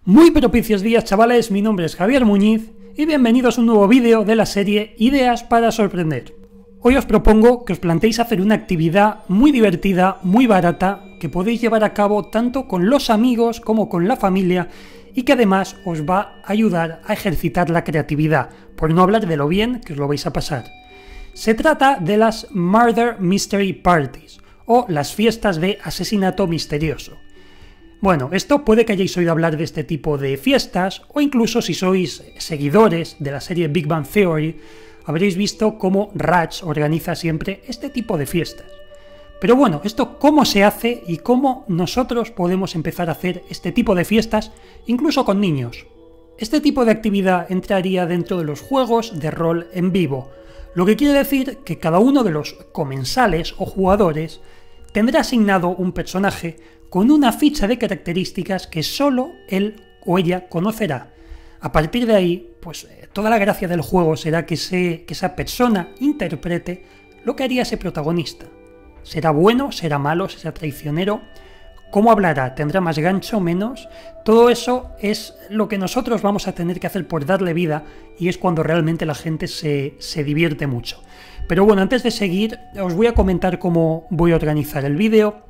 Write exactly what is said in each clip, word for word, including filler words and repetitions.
Muy propicios días, chavales, mi nombre es Javier Muñiz y bienvenidos a un nuevo vídeo de la serie Ideas para sorprender. Hoy os propongo que os planteéis hacer una actividad muy divertida, muy barata, que podéis llevar a cabo tanto con los amigos como con la familia y que además os va a ayudar a ejercitar la creatividad, por no hablar de lo bien que os lo vais a pasar. Se trata de las Murder Mystery Parties, o las fiestas de asesinato misterioso. Bueno, esto puede que hayáis oído hablar de este tipo de fiestas, o incluso si sois seguidores de la serie Big Bang Theory, habréis visto cómo Raj organiza siempre este tipo de fiestas. Pero bueno, esto cómo se hace y cómo nosotros podemos empezar a hacer este tipo de fiestas, incluso con niños. Este tipo de actividad entraría dentro de los juegos de rol en vivo, lo que quiere decir que cada uno de los comensales o jugadores tendrá asignado un personaje con una ficha de características que solo él o ella conocerá. A partir de ahí, pues toda la gracia del juego será que, se, que esa persona interprete lo que haría ese protagonista. ¿Será bueno? ¿Será malo? ¿Será traicionero? ¿Cómo hablará? ¿Tendrá más gancho? ¿Menos? Todo eso es lo que nosotros vamos a tener que hacer por darle vida y es cuando realmente la gente se, se divierte mucho. Pero bueno, antes de seguir, os voy a comentar cómo voy a organizar el vídeo.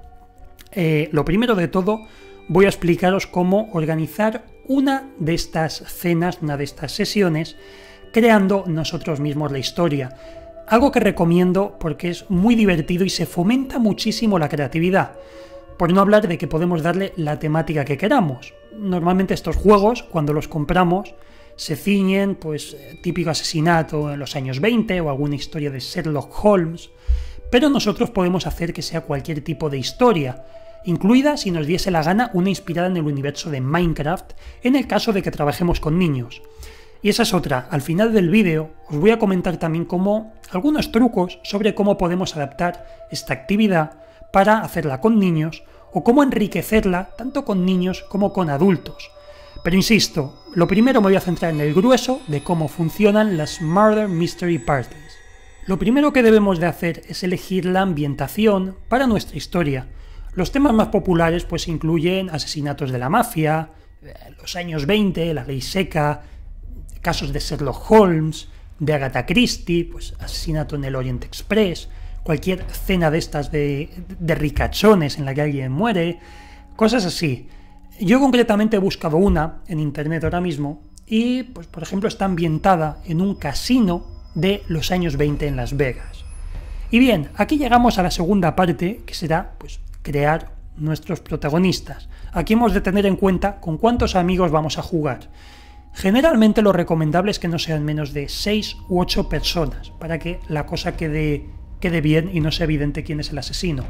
Eh, lo primero de todo, voy a explicaros cómo organizar una de estas cenas, una de estas sesiones, creando nosotros mismos la historia. Algo que recomiendo porque es muy divertido y se fomenta muchísimo la creatividad. Por no hablar de que podemos darle la temática que queramos. Normalmente estos juegos, cuando los compramos, se ciñen, pues, típico asesinato en los años veinte o alguna historia de Sherlock Holmes, pero nosotros podemos hacer que sea cualquier tipo de historia, incluida, si nos diese la gana, una inspirada en el universo de Minecraft, en el caso de que trabajemos con niños. Y esa es otra. Al final del vídeo os voy a comentar también cómo, algunos trucos sobre cómo podemos adaptar esta actividad para hacerla con niños o cómo enriquecerla tanto con niños como con adultos. Pero insisto, lo primero me voy a centrar en el grueso de cómo funcionan las Murder Mystery Parties. Lo primero que debemos de hacer es elegir la ambientación para nuestra historia. Los temas más populares pues incluyen asesinatos de la mafia, los años veinte, la ley seca, casos de Sherlock Holmes, de Agatha Christie, pues asesinato en el Orient Express, cualquier cena de estas de, de ricachones en la que alguien muere, cosas así. Yo concretamente he buscado una en internet ahora mismo y, pues por ejemplo, está ambientada en un casino de los años veinte en Las Vegas. Y bien, aquí llegamos a la segunda parte, que será pues crear nuestros protagonistas. Aquí hemos de tener en cuenta con cuántos amigos vamos a jugar. Generalmente lo recomendable es que no sean menos de seis u ocho personas, para que la cosa quede, quede bien y no sea evidente quién es el asesino.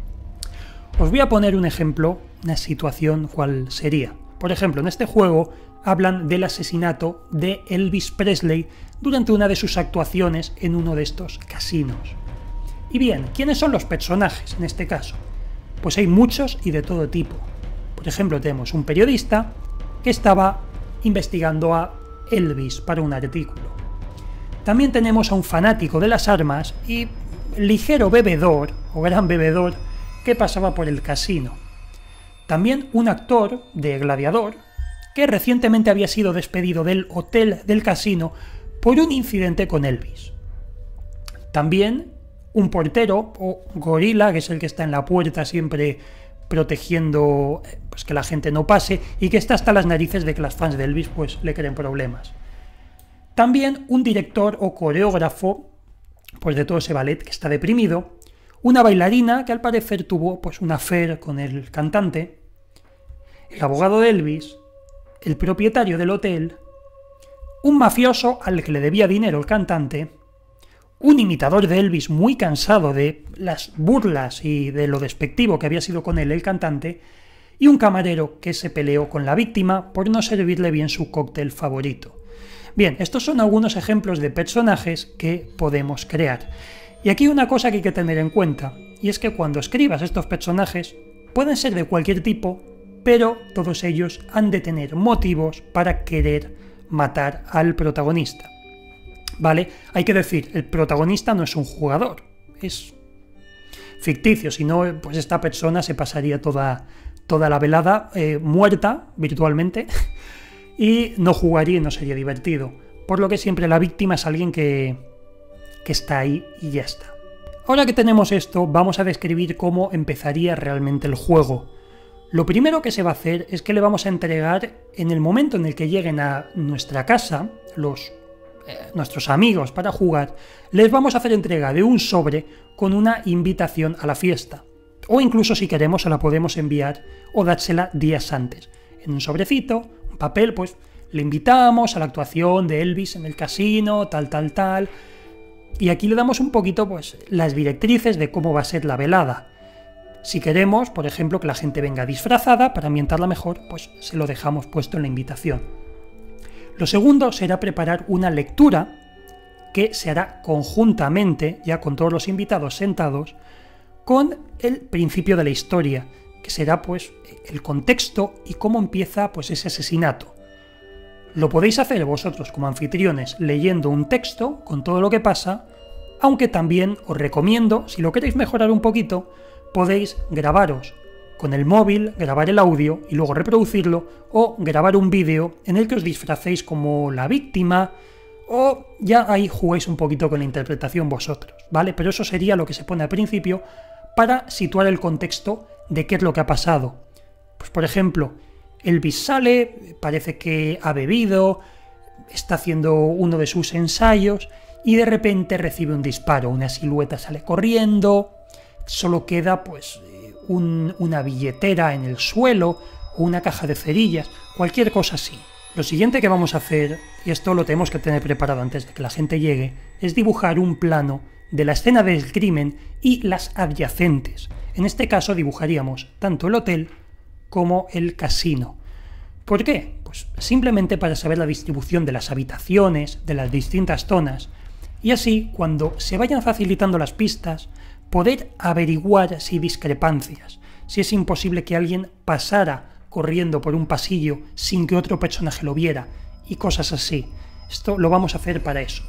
Os voy a poner un ejemplo, una situación cuál sería. Por ejemplo, en este juego hablan del asesinato de Elvis Presley durante una de sus actuaciones en uno de estos casinos. Y bien, ¿quiénes son los personajes en este caso? Pues hay muchos y de todo tipo. Por ejemplo, tenemos un periodista que estaba investigando a Elvis para un artículo. También tenemos a un fanático de las armas y ligero bebedor, o gran bebedor, que pasaba por el casino. También un actor de Gladiador, que recientemente había sido despedido del hotel del casino por un incidente con Elvis. También un portero o gorila, que es el que está en la puerta siempre protegiendo pues, que la gente no pase y que está hasta las narices de que las fans de Elvis pues, le creen problemas. También un director o coreógrafo pues, de todo ese ballet que está deprimido, una bailarina que al parecer tuvo pues, un affair con el cantante, el abogado de Elvis, el propietario del hotel, un mafioso al que le debía dinero el cantante, un imitador de Elvis muy cansado de las burlas y de lo despectivo que había sido con él el cantante, y un camarero que se peleó con la víctima por no servirle bien su cóctel favorito. Bien, estos son algunos ejemplos de personajes que podemos crear. Y aquí hay una cosa que hay que tener en cuenta, y es que cuando escribas estos personajes, pueden ser de cualquier tipo, pero todos ellos han de tener motivos para querer matar al protagonista. ¿Vale? Hay que decir, el protagonista no es un jugador, es ficticio, si no, pues esta persona se pasaría toda, toda la velada eh, muerta virtualmente y no jugaría y no sería divertido. Por lo que siempre la víctima es alguien que, que está ahí y ya está. Ahora que tenemos esto, vamos a describir cómo empezaría realmente el juego. Lo primero que se va a hacer es que le vamos a entregar, en el momento en el que lleguen a nuestra casa, los, eh, nuestros amigos para jugar, les vamos a hacer entrega de un sobre con una invitación a la fiesta. O incluso si queremos se la podemos enviar o dársela días antes. En un sobrecito, un papel, pues le invitamos a la actuación de Elvis en el casino, tal, tal, tal. Y aquí le damos un poquito pues las directrices de cómo va a ser la velada. Si queremos, por ejemplo, que la gente venga disfrazada para ambientarla mejor, pues se lo dejamos puesto en la invitación. Lo segundo será preparar una lectura que se hará conjuntamente, ya con todos los invitados sentados, con el principio de la historia, que será pues el contexto y cómo empieza pues ese asesinato. Lo podéis hacer vosotros como anfitriones leyendo un texto con todo lo que pasa, aunque también os recomiendo, si lo queréis mejorar un poquito, podéis grabaros con el móvil, grabar el audio y luego reproducirlo, o grabar un vídeo en el que os disfracéis como la víctima, o ya ahí jugáis un poquito con la interpretación vosotros, ¿vale? Pero eso sería lo que se pone al principio para situar el contexto de qué es lo que ha pasado. Pues por ejemplo, Elvis sale, parece que ha bebido, está haciendo uno de sus ensayos y de repente recibe un disparo, una silueta sale corriendo, solo queda pues un, una billetera en el suelo o una caja de cerillas, cualquier cosa así. Lo siguiente que vamos a hacer, y esto lo tenemos que tener preparado antes de que la gente llegue, es dibujar un plano de la escena del crimen y las adyacentes. En este caso dibujaríamos tanto el hotel como el casino. ¿Por qué? Pues simplemente para saber la distribución de las habitaciones, de las distintas zonas, y así, cuando se vayan facilitando las pistas, poder averiguar si hay discrepancias, si es imposible que alguien pasara corriendo por un pasillo sin que otro personaje lo viera, y cosas así. Esto lo vamos a hacer para eso.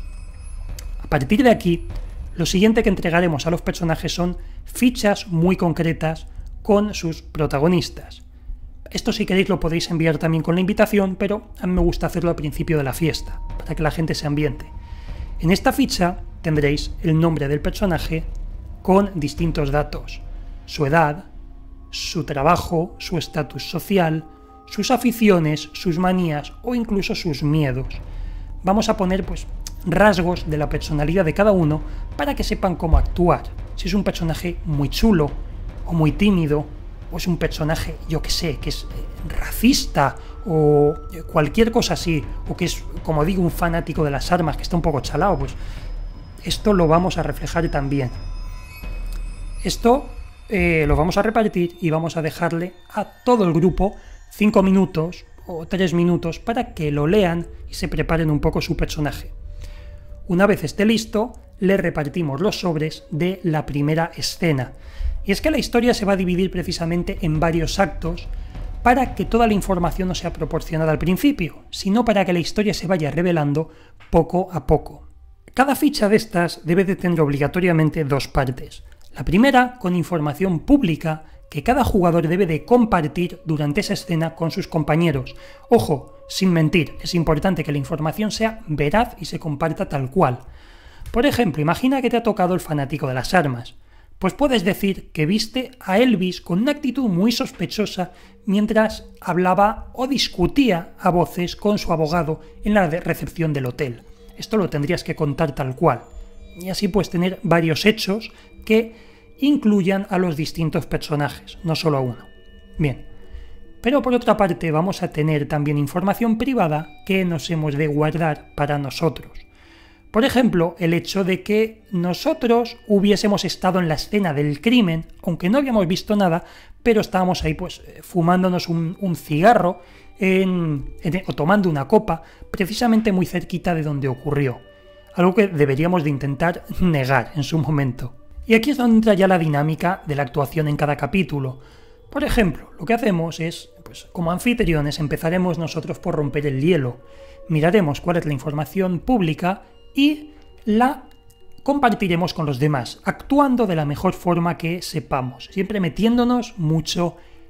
A partir de aquí, lo siguiente que entregaremos a los personajes son fichas muy concretas con sus protagonistas. Esto si queréis lo podéis enviar también con la invitación, pero a mí me gusta hacerlo al principio de la fiesta, para que la gente se ambiente. En esta ficha tendréis el nombre del personaje con distintos datos, su edad, su trabajo, su estatus social, sus aficiones, sus manías o incluso sus miedos. Vamos a poner pues rasgos de la personalidad de cada uno para que sepan cómo actuar. Si es un personaje muy chulo o muy tímido, o es un personaje, yo que sé, que es racista o cualquier cosa así, o que es, como digo, un fanático de las armas que está un poco chalado, pues esto lo vamos a reflejar también. Esto eh, lo vamos a repartir y vamos a dejarle a todo el grupo cinco minutos o tres minutos para que lo lean y se preparen un poco su personaje. Una vez esté listo, le repartimos los sobres de la primera escena. Y es que la historia se va a dividir precisamente en varios actos para que toda la información no sea proporcionada al principio, sino para que la historia se vaya revelando poco a poco. Cada ficha de estas debe de tener obligatoriamente dos partes. La primera, con información pública que cada jugador debe de compartir durante esa escena con sus compañeros. Ojo, sin mentir, es importante que la información sea veraz y se comparta tal cual. Por ejemplo, imagina que te ha tocado el fanático de las armas. Pues puedes decir que viste a Elvis con una actitud muy sospechosa mientras hablaba o discutía a voces con su abogado en la recepción del hotel. Esto lo tendrías que contar tal cual. Y así puedes tener varios hechos que incluyan a los distintos personajes, no solo a uno. Bien, pero por otra parte vamos a tener también información privada que nos hemos de guardar para nosotros. Por ejemplo, el hecho de que nosotros hubiésemos estado en la escena del crimen, aunque no habíamos visto nada, pero estábamos ahí pues fumándonos un, un cigarro en, en, o tomando una copa, precisamente muy cerquita de donde ocurrió. Algo que deberíamos de intentar negar en su momento. Y aquí es donde entra ya la dinámica de la actuación en cada capítulo. Por ejemplo, lo que hacemos es, pues como anfitriones, empezaremos nosotros por romper el hielo. Miraremos cuál es la información pública y la compartiremos con los demás, actuando de la mejor forma que sepamos, siempre metiéndonos mucho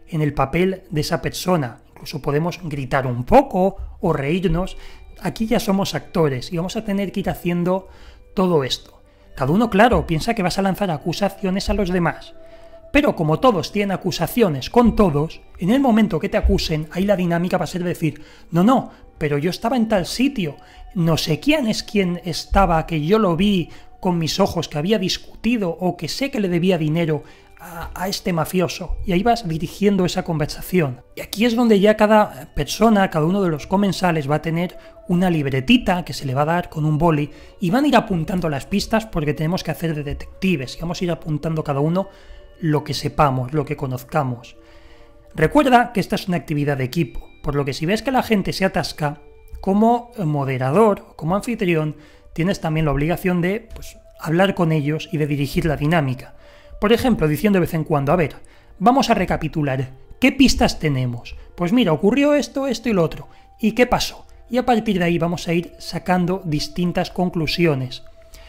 en el papel de esa persona. Incluso podemos gritar un poco o reírnos. Aquí ya somos actores y vamos a tener que ir haciendo todo esto. Cada uno, claro, piensa que vas a lanzar acusaciones a los demás. Pero como todos tienen acusaciones con todos, en el momento que te acusen, ahí la dinámica va a ser decir, no, no, pero yo estaba en tal sitio, no sé quién es quien estaba, que yo lo vi con mis ojos, que había discutido o que sé que le debía dinero a, a este mafioso. Y ahí vas dirigiendo esa conversación. Y aquí es donde ya cada persona, cada uno de los comensales va a tener una libretita que se le va a dar con un boli y van a ir apuntando las pistas porque tenemos que hacer de detectives y vamos a ir apuntando cada uno lo que sepamos, lo que conozcamos. Recuerda que esta es una actividad de equipo, por lo que si ves que la gente se atasca, como moderador, como anfitrión, tienes también la obligación de pues, hablar con ellos y de dirigir la dinámica. Por ejemplo, diciendo de vez en cuando, a ver, vamos a recapitular, ¿qué pistas tenemos? Pues mira, ocurrió esto, esto y lo otro. ¿Y qué pasó? Y a partir de ahí vamos a ir sacando distintas conclusiones.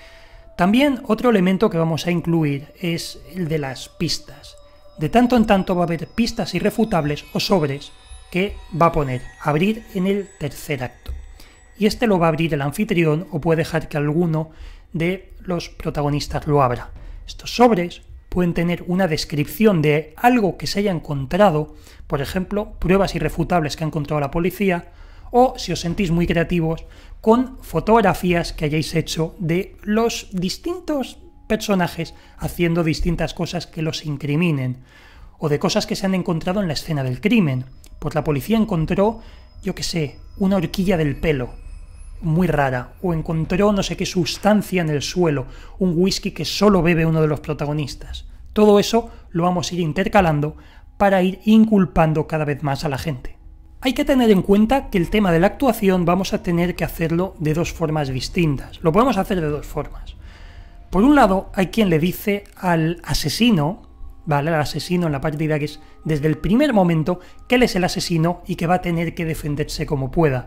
También otro elemento que vamos a incluir es el de las pistas. De tanto en tanto va a haber pistas irrefutables o sobres que va a poner abrir en el tercer acto. Y este lo va a abrir el anfitrión o puede dejar que alguno de los protagonistas lo abra. Estos sobres pueden tener una descripción de algo que se haya encontrado, por ejemplo, pruebas irrefutables que ha encontrado la policía, o, si os sentís muy creativos, con fotografías que hayáis hecho de los distintos personajes haciendo distintas cosas que los incriminen, o de cosas que se han encontrado en la escena del crimen. Pues la policía encontró, yo qué sé, una horquilla del pelo, muy rara, o encontró no sé qué sustancia en el suelo, un whisky que solo bebe uno de los protagonistas. Todo eso lo vamos a ir intercalando para ir inculpando cada vez más a la gente. Hay que tener en cuenta que el tema de la actuación vamos a tener que hacerlo de dos formas distintas. Lo podemos hacer de dos formas. Por un lado, hay quien le dice al asesino, ¿vale? Al asesino en la partida que es desde el primer momento que él es el asesino y que va a tener que defenderse como pueda.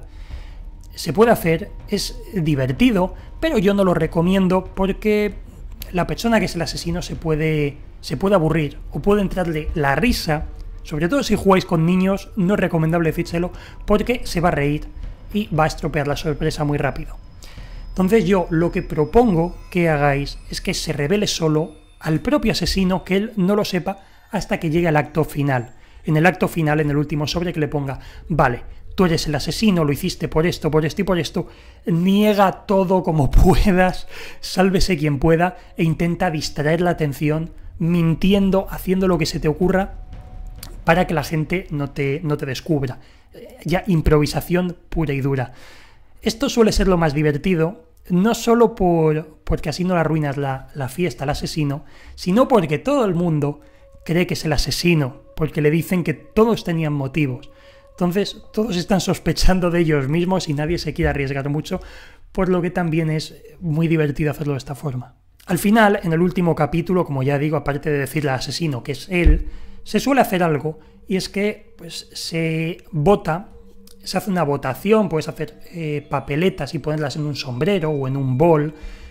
Se puede hacer, es divertido, pero yo no lo recomiendo porque la persona que es el asesino se puede, se puede aburrir o puede entrarle la risa. Sobre todo si jugáis con niños, no es recomendable decírselo porque se va a reír y va a estropear la sorpresa muy rápido. Entonces yo lo que propongo que hagáis es que se revele solo al propio asesino, que él no lo sepa hasta que llegue al acto final. En el acto final, en el último sobre, que le ponga, vale, tú eres el asesino, lo hiciste por esto, por esto y por esto, niega todo como puedas, sálvese quien pueda e intenta distraer la atención mintiendo, haciendo lo que se te ocurra para que la gente no te, no te descubra. Ya improvisación pura y dura. Esto suele ser lo más divertido, no solo por, porque así no le arruinas la, la fiesta al asesino, sino porque todo el mundo cree que es el asesino, porque le dicen que todos tenían motivos. Entonces todos están sospechando de ellos mismos y nadie se quiere arriesgar mucho, por lo que también es muy divertido hacerlo de esta forma. Al final, en el último capítulo, como ya digo, aparte de decirle al asesino que es él, se suele hacer algo, y es que pues, se vota, se hace una votación, puedes hacer eh, papeletas y ponerlas en un sombrero o en un bol,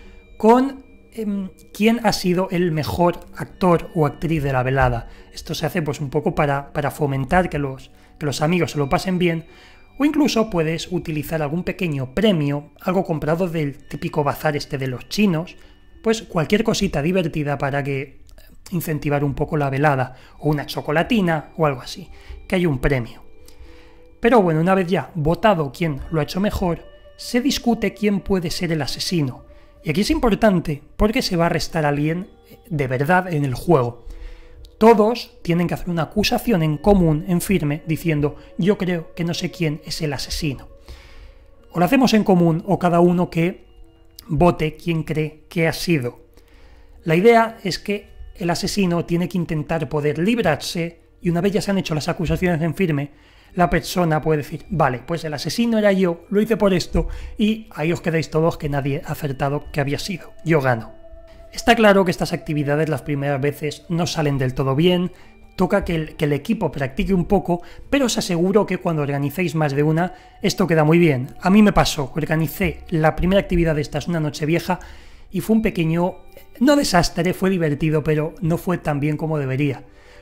con eh, quién ha sido el mejor actor o actriz de la velada. Esto se hace pues, un poco para, para fomentar que los, que los amigos se lo pasen bien, o incluso puedes utilizar algún pequeño premio, algo comprado del típico bazar este de los chinos, pues cualquier cosita divertida para que incentivar un poco la velada, o una chocolatina o algo así, que haya un premio. Pero bueno, una vez ya votado quién lo ha hecho mejor, se discute quién puede ser el asesino. Y aquí es importante porque se va a arrestar a alguien de verdad en el juego. Todos tienen que hacer una acusación en común, en firme, diciendo yo creo que no sé quién es el asesino. O lo hacemos en común o cada uno que vote quién cree que ha sido. La idea es que el asesino tiene que intentar poder librarse y una vez ya se han hecho las acusaciones en firme, la persona puede decir, vale, pues el asesino era yo, lo hice por esto y ahí os quedáis todos que nadie ha acertado que había sido, yo gano. Está claro que estas actividades las primeras veces no salen del todo bien, toca que el, que el equipo practique un poco, pero os aseguro que cuando organicéis más de una, esto queda muy bien. A mí me pasó, organicé la primera actividad de estas una noche vieja y fue un pequeño, no desastre, fue divertido, pero no fue tan bien como debería.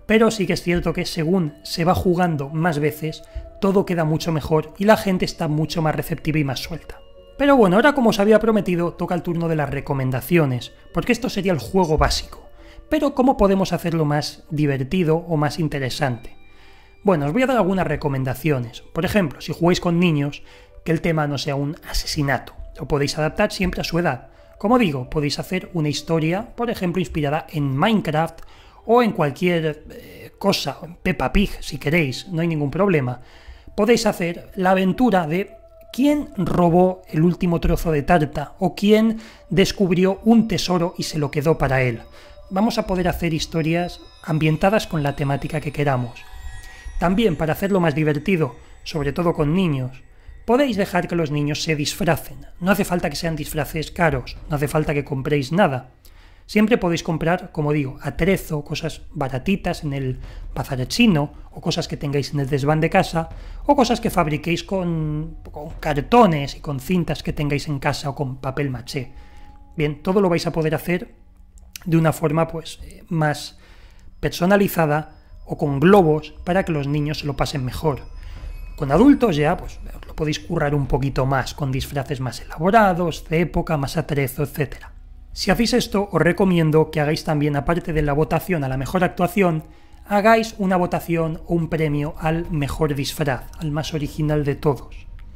pero sí que es cierto que según se va jugando más veces, todo queda mucho mejor y la gente está mucho más receptiva y más suelta. Pero bueno, ahora como os había prometido, toca el turno de las recomendaciones, porque esto sería el juego básico. Pero ¿cómo podemos hacerlo más divertido o más interesante? Bueno, os voy a dar algunas recomendaciones. Por ejemplo, si jugáis con niños, que el tema no sea un asesinato. Lo podéis adaptar siempre a su edad. Como digo, podéis hacer una historia, por ejemplo, inspirada en Minecraft o en cualquier eh, cosa, en Peppa Pig, si queréis, no hay ningún problema. Podéis hacer la aventura de quién robó el último trozo de tarta o quién descubrió un tesoro y se lo quedó para él. Vamos a poder hacer historias ambientadas con la temática que queramos. También, para hacerlo más divertido, sobre todo con niños, podéis dejar que los niños se disfracen. No hace falta que sean disfraces caros, no hace falta que compréis nada. Siempre podéis comprar, como digo, atrezo, cosas baratitas en el bazar chino, o cosas que tengáis en el desván de casa, o cosas que fabriquéis con, con cartones y con cintas que tengáis en casa o con papel maché. Bien, todo lo vais a poder hacer de una forma pues más personalizada o con globos para que los niños se lo pasen mejor. Con adultos ya pues lo podéis currar un poquito más, con disfraces más elaborados, de época, más atrezo, etcétera. Si hacéis esto, os recomiendo que hagáis también, aparte de la votación a la mejor actuación, hagáis una votación o un premio al mejor disfraz, al más original de todos.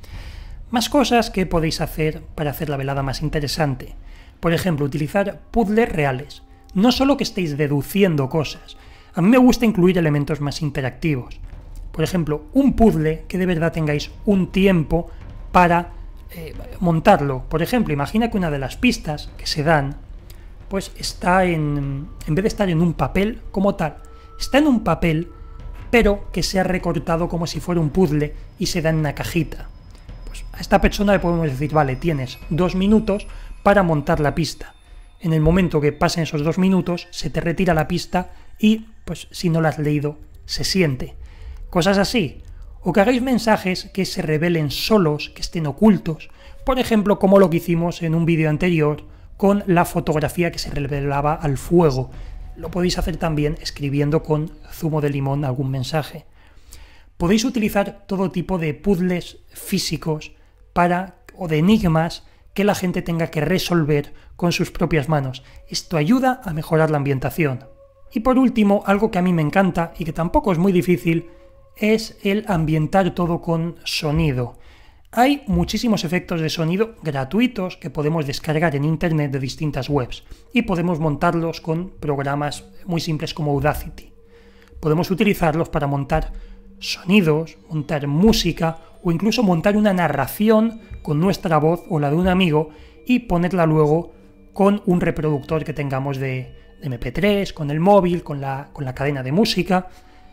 Más cosas que podéis hacer para hacer la velada más interesante. Por ejemplo, utilizar puzzles reales. No solo que estéis deduciendo cosas. A mí me gusta incluir elementos más interactivos. Por ejemplo, un puzzle que de verdad tengáis un tiempo para eh, montarlo. Por ejemplo, imagina que una de las pistas que se dan, pues está en, en vez de estar en un papel como tal, está en un papel, pero que se ha recortado como si fuera un puzzle y se da en una cajita. Pues a esta persona le podemos decir, vale, tienes dos minutos para montar la pista. En el momento que pasen esos dos minutos, se te retira la pista y, pues si no la has leído, se siente. Cosas así. O que hagáis mensajes que se revelen solos, que estén ocultos. Por ejemplo, como lo que hicimos en un vídeo anterior con la fotografía que se revelaba al fuego. Lo podéis hacer también escribiendo con zumo de limón algún mensaje. Podéis utilizar todo tipo de puzzles físicos para, o de enigmas que la gente tenga que resolver con sus propias manos. Esto ayuda a mejorar la ambientación. Y por último, algo que a mí me encanta y que tampoco es muy difícil, es el ambientar todo con sonido. Hay muchísimos efectos de sonido gratuitos que podemos descargar en internet de distintas webs y podemos montarlos con programas muy simples como Audacity. Podemos utilizarlos para montar sonidos, montar música o incluso montar una narración con nuestra voz o la de un amigo y ponerla luego con un reproductor que tengamos de, de eme pe tres, con el móvil, con la, con la cadena de música,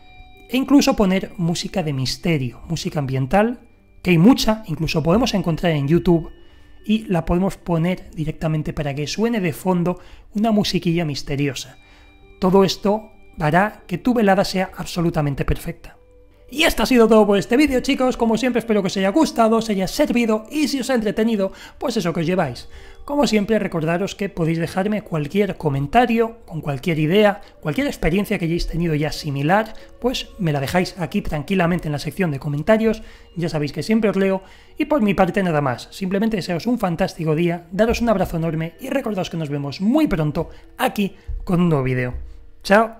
e incluso poner música de misterio, música ambiental, que hay mucha, incluso podemos encontrar en YouTube, y la podemos poner directamente para que suene de fondo una musiquilla misteriosa. Todo esto hará que tu velada sea absolutamente perfecta. Y esto ha sido todo por este vídeo, chicos. Como siempre, espero que os haya gustado, os haya servido y si os ha entretenido, pues eso que os lleváis. Como siempre, recordaros que podéis dejarme cualquier comentario, con cualquier idea, cualquier experiencia que hayáis tenido ya similar, pues me la dejáis aquí tranquilamente en la sección de comentarios. Ya sabéis que siempre os leo y por mi parte nada más. Simplemente desearos un fantástico día, daros un abrazo enorme y recordaos que nos vemos muy pronto aquí con un nuevo vídeo. ¡Chao!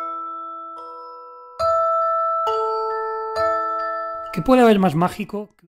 ¿Qué puede haber más mágico?